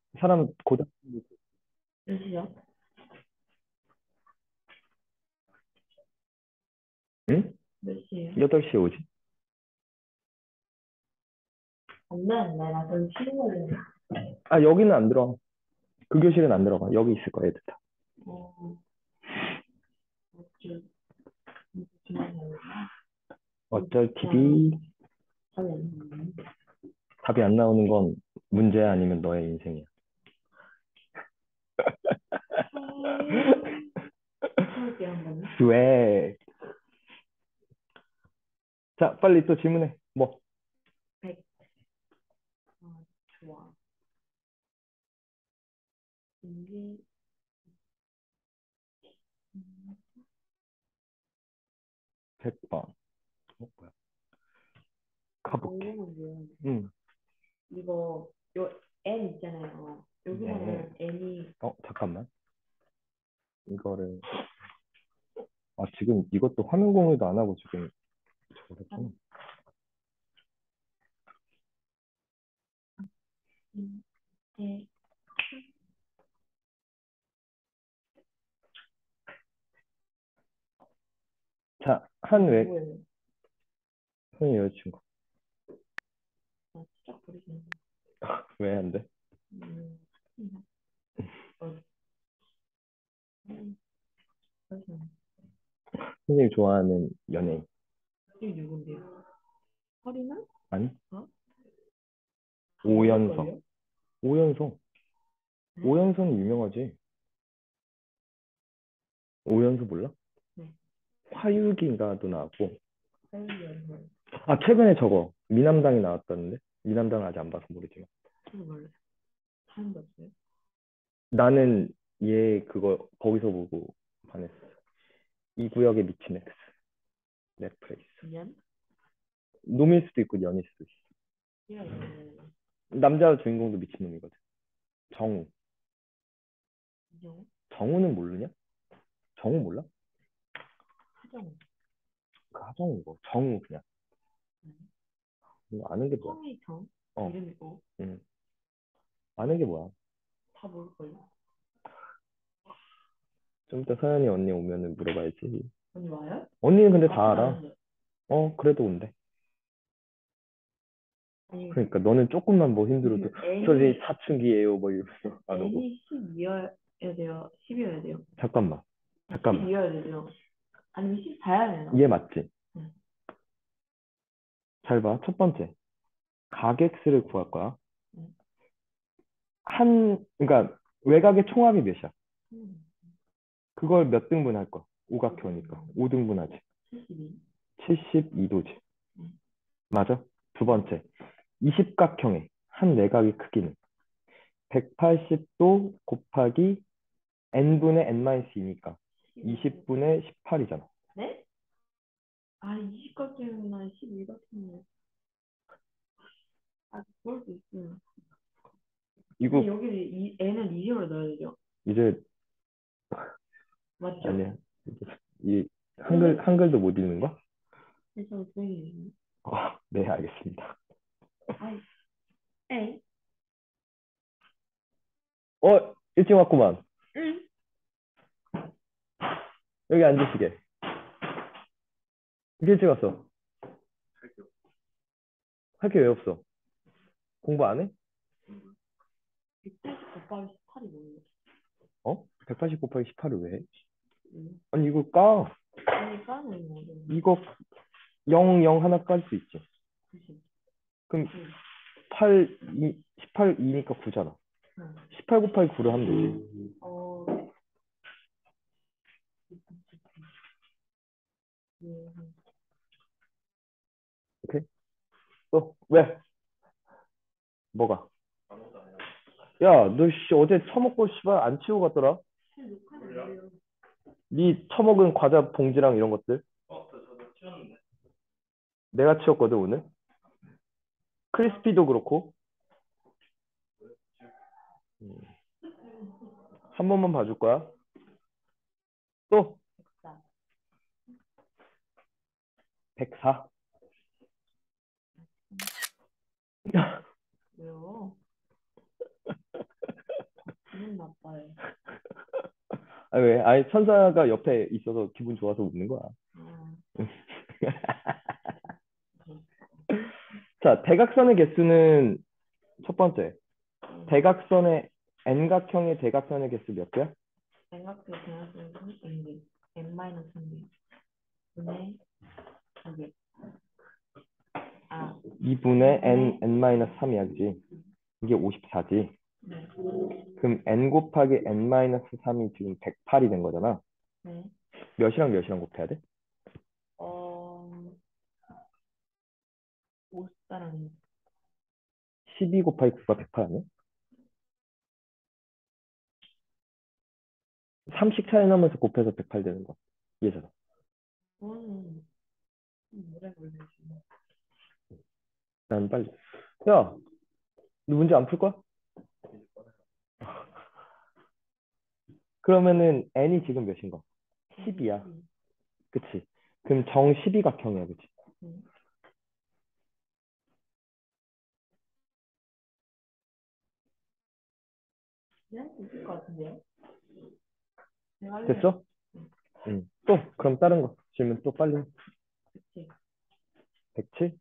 사람 고등 몇 시야? 응? 몇 시에요? 8시에 오지? 안 돼, 안 돼. 나 그럼 쉬는 거래. 아, 여기는 안 들어가. 그 교실은 안 들어가. 여기 있을 거야, 애들 다. 어, 어쩔, 그만 해야겠다. 어쩔 그냥, TV 답이 안 나오네. 답이 안 나오는 건 문제야 아니면 너의 인생이야? 해볼게, 한 번은. 왜? 자, 빨리 또 질문해. 뭐? 100. 아, 좋아. 이게, 100번. 뭐야? 가볼게. 궁금한 게, 응. 이거, N 있잖아요. 네. 여기서는 N이, 잠깐만. 이거를, 지금 이것도 화면 공유도 안 하고 지금 저거구나. 한, 대, 자, 누구예요? 한 여자친구. 아, 진짜 버리겠네. 왜 안 돼? 음, 어, 그래서, 선생님이 좋아하는 연예인. 이게 누군데요? 허리는? 아니? 어? 오연서. 모를걸요? 오연서. 네? 오연서는 유명하지. 오연서 몰라? 네. 화유기인가도 나왔고. 사연이어서 아, 최근에 저거. 미남당이 나왔다는데? 미남당은 아직 안 봐서 모르지만. 저도 몰라요. 사연도 없어요. 나는 얘 그거 거기서 보고 반했어. 이 구역에 미친 엑스. 넷플릭스. 그냥 놈일 수도 있고 연일 수도 있어. 이런 남자 주인공도 미친놈이거든. 정우. 이정 정우는 모르냐? 정우 몰라? 하정 그 하정우고. 정우 그냥. 이거 아는 게 뭐야? 성이 정 어. 이름이고 응. 아는 게 뭐야? 다 모를걸요. 좀 이따 서연이 언니 오면은 물어봐야지. 언니 와요? 언니는 근데 다 앞에 알아. 나는데 그래도 온대. 아니 그러니까 너는 조금만 뭐 힘들어도 저기 N이 사춘기예요 뭐 이러면서 안 오고. N이 10이어야 돼요. 10이어야 돼요. 잠깐만. 잠깐만. 10이어야 돼요. 아니면 14여야 되나? 이해 맞지? 응. 잘 봐. 첫 번째. 가객수를 구할 거야. 응. 그러니까 외곽의 총합이 몇이야? 응. 그걸 몇 등분 할 거야? 오각형이니까. 5등 5등분 하지. 72. 72도지. 응. 맞아? 두 응. 번째. 20각형의 한 내각의 크기는 180도 곱하기 n분의 n-2니까 15. 20분의 18이잖아. 네? 아, 20같으면 12 같으면 그럴 수 있어요. 근데 이거 여기 N은 20으로 넣어야 되죠? 이제 맞죠? 아니야. 이 한글도 못 읽는 거야? 그래서 선생님, 네, 알겠습니다. 아이, 에이, 일찍 왔구만. 응. 여기 앉으시게. 일찍 왔어. 할 게 왜 없어? 공부 안 해? 180 곱하기 18이 뭐예요? 180 곱하기 18을 왜 해? 응. 아니, 이거 까. 그러니까는 뭐죠? 이거 0, 0 하나 깔 수 있지. 90. 그럼 응. 18, 2니까 9잖아. 응. 18 곱하기 9를 하면 되지. 어, 예. 오케이? 또, 왜? 뭐가? 야, 너, 씨, 어제 처먹고, 씨발, 안 치우고 갔더라? 욕하는 거예요. 네 처먹은 과자 봉지랑 이런 것들. 내가 치웠거든, 오늘. 크리스피도 그렇고. 음, 한 번만 봐줄 거야. 또, 자, 104. 왜요? 나빠요. 아, 왜? 아니, 천사가 옆에 있어서 기분 좋아서 웃는 거야. 아, 자, 대각선의 개수는 첫 번째. 네. 대각선의 N각형의 대각선의 개수 몇 개야? 생각해 대학생은 N개, N-3개. 분의 2개. 아, 2분의 N-3이야, 그지? 이게 54지. 네. 그럼 N 곱하기 N-3이 지금 108이 된 거잖아. 네. 몇이랑 몇이랑 곱해야 돼? 54랑 12 곱하기 9가 108 아니야? 3씩 차이 나면서 곱해서 108 되는 거. 얘잖아. 그거는 좀 오래 걸리지. 난 빨리. 야, 너 문제 안 풀 거야? 그러면은 N이 지금 몇인 거? 10이야. 그치? 그럼 정 12각형이야, 그치? 네. 이해할 수 있을 것 같은데요? 제가 할래요. 됐어? 응. 또, 그럼 다른 거. 질문 또 빨리. 그치. 107?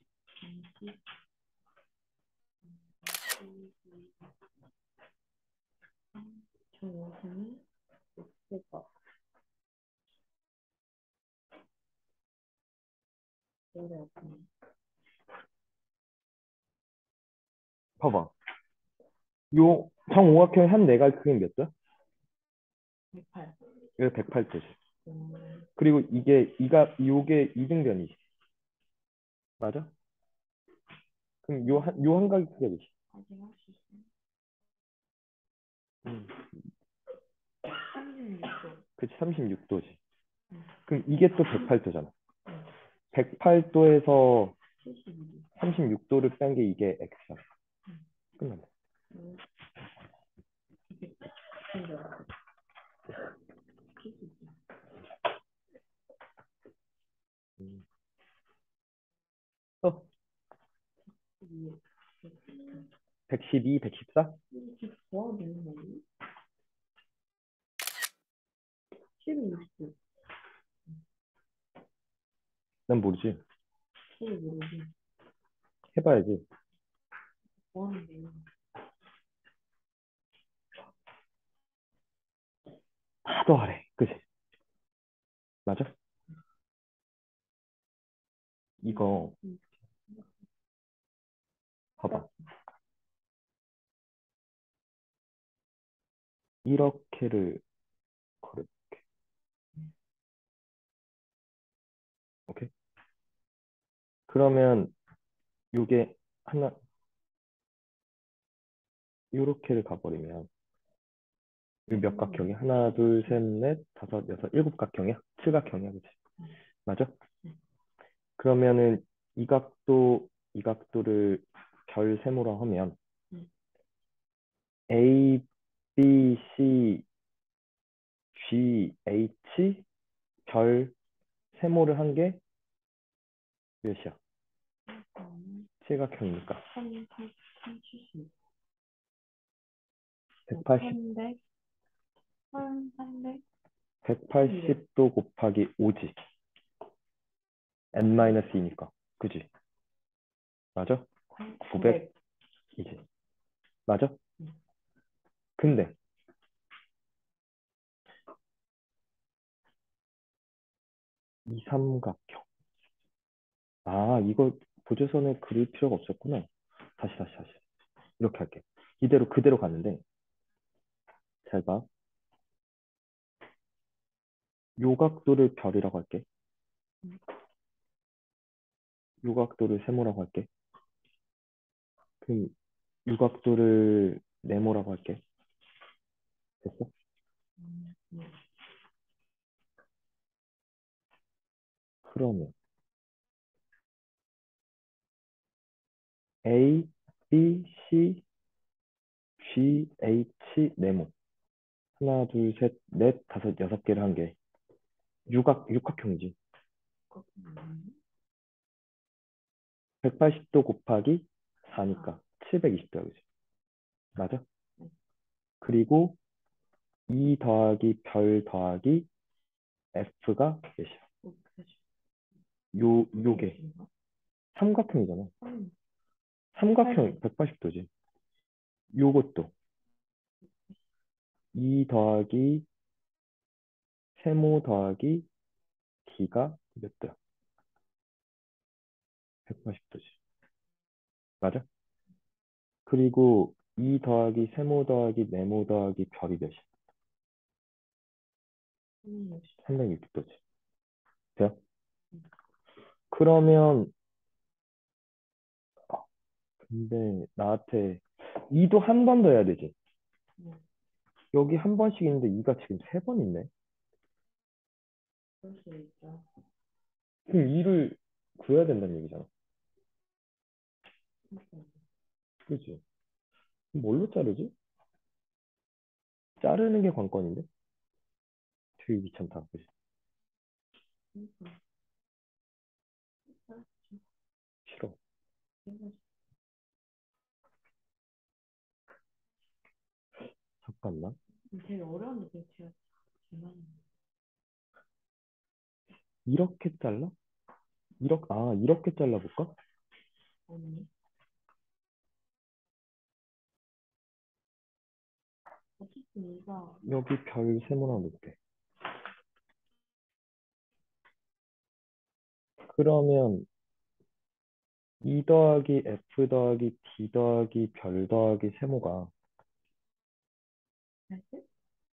저 요즘은 됐어. 오래 없네. 봐봐. 요 정오각형 한 내각 크기 몇 도? 108. 이거 108도지. 음, 그리고 요게 이등변이지. 맞아? 그럼 요 한 각이 크기가 몇이? 아직 할 수 있어. 음, 36도. 그치, 36도지. 응. 그럼 이게 또 108도잖아. 응. 108도에서 72도. 36도를 뺀 게 이게 X야. 끝났네. 응. 힘들어. 72. 음. 또 2. 112, 114? 이렇게 구하면 되는 거니? 12, 60도. 난 모르지. 12, 모르지. 해봐야지. 구하면 되는 거. 다 더하래. 그치? 맞아? 이거 봐봐. 이렇게를 걸어. 오케이? 그러면 요게 하나, 요렇게를 가버리면 이 몇 각형이? 하나, 둘, 셋, 넷, 다섯, 여섯, 일곱 각형이야? 칠각형이야, 그치? 맞아? 그러면은 이 각도를 결세모로 하면 응. A, B, C, G, H 결 세모를 한 게 몇이야? 칠각형이니까 3, 8, 3, 70. 180, 300, 300, 180도 곱하기 5지. N-2니까. 그지? 맞아? 900. 900이지. 맞아? 응. 근데 이 삼각형. 아, 이거 보조선에 그릴 필요가 없었구나. 다시. 이렇게 할게. 이대로 그대로 갔는데 잘 봐. 요 각도를 별이라고 할게. 요 각도를 세모라고 할게. 그럼 요 각도를 네모라고 할게. 됐어? 응. 그러면 A, B, C, G, H, 네모. 하나, 둘, 셋, 넷, 다섯, 여섯 개를 한 게. 육각형이지. 180도 곱하기 4니까 720도야, 그지? 맞아? 그리고 2 더하기 별 더하기 F가 몇이야? 요게 삼각형이잖아. 삼각형 180도지. 요것도 2 더하기 세모 더하기 D가 몇 도야? 180도지. 맞아? 그리고 2 더하기 세모 더하기 네모 더하기 별이 몇이야? 360도지. 돼요? 그러면 아, 근데 나한테 2도 한 번 더 해야 되지. 여기 한 번씩 있는데 2가 지금 3번 있네. 그럴 수 있죠. 그럼 2를 구해야 된다는 얘기잖아. 그치? 그럼 뭘로 자르지? 자르는 게 관건인데? 되게 귀찮다. 그치? 싫어. 잠깐만. 되게 어려운데 되게 제가 장난이 이렇게 잘라? 이렇게 잘라볼까? 없니? 어쨌든 이가 여기 별 세모나 놓을게. 그러면 2 더하기 F 더하기 D 더하기 별 더하기 세모가 알지?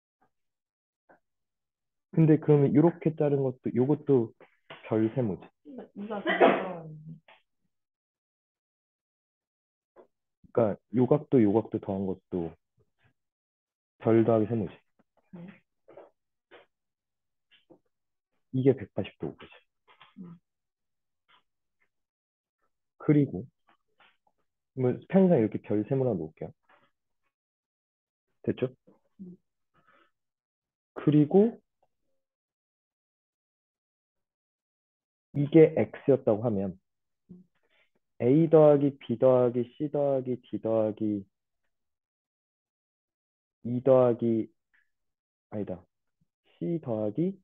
근데 그러면 이렇게 자른 것도 요것도 별 세모지. 이가 되게 그러니까 요각도 더한 것도 별 더하기 세모지. 네. 이게 180도 오거지. 그리고 평상 이렇게 별 세모나 놓을게요. 됐죠? 그리고 이게 x였다고 하면 a 더하기 b 더하기 c 더하기 d 더하기 e 더하기 아니다. c 더하기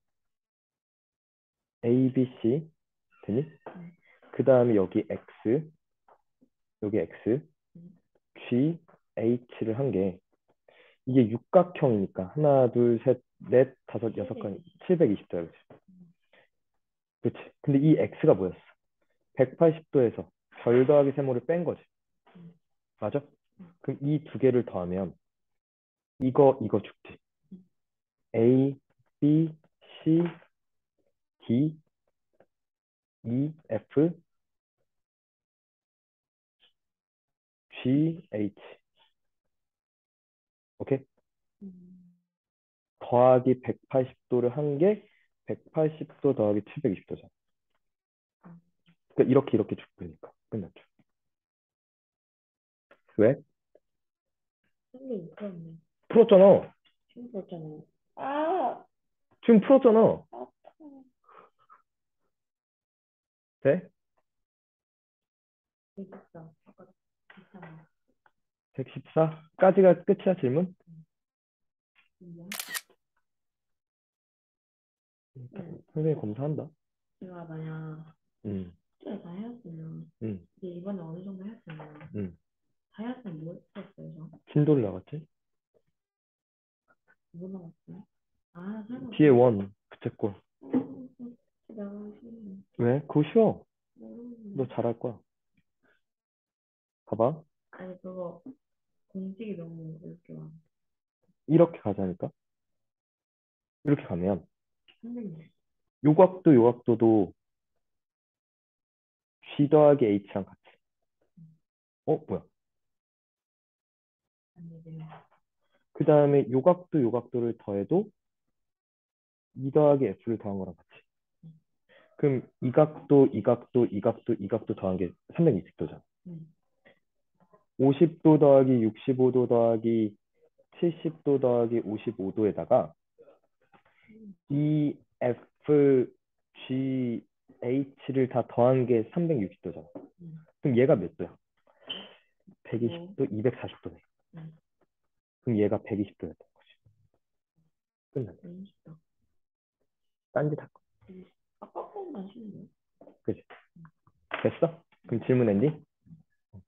a, b, c 되니? 그 다음에 여기 x, 여기 x, g, h를 한 게 이게 육각형이니까 하나, 둘, 셋, 넷, 다섯, 여섯 칸 720도야. 그치? 근데 이 x가 뭐였어? 180도에서 별 더하기 세모를 뺀 거지. 맞아? 그럼 이 두 개를 더하면 이거 죽지. A, B, C, D, E, F, G, H. 오케이? 더하기 180도를 한 게 180도 더하기 720도잖아. 그러니까 이렇게 죽으니까 끝났죠. 왜? 근데 웃겼네. 풀었잖아. 지금 그렇잖아요. 아, 지금 풀었잖아. 아파. 돼? 재밌다. 아까 비슷한 114까지가 끝이야, 질문? 거. 선생님 검사한다. 제가 만약 응, 숙제를 다 해왔으면 응, 이제 이번에 어느 정도 했으면 응. 다 해왔으면 뭐 했었어요? 진도를 나갔지? 뭐 나왔어요? 아, 설마 뒤에 원, 부채꼴. 내가 싫네. 왜? 그거 쉬워. 너 모르겠네. 잘할 거야. 봐봐. 아니 그거 공식이 너무 이렇게 와. 이렇게 가자니까. 이렇게 가면 선생님. 요각도도 G 더하기 H랑 같이. 뭐야? 아니 네. 그 다음에 요각도를 더해도 2 더하기 F를 더한 거랑 같이. 그럼 이 각도 더한 게 360도잖아. 50도 더하기 65도 더하기 70도 더하기 55도에다가 E, F, G, H를 다 더한 게 360도잖아. 그럼 얘가 몇 도야? 120도, 240도네. 그럼 얘가 120도였던 거지. 끝났네. 너무 쉽다. 딴짓 할 거. 아까 거보단 쉽네. 그지? 됐어? 그럼 질문 엔딩?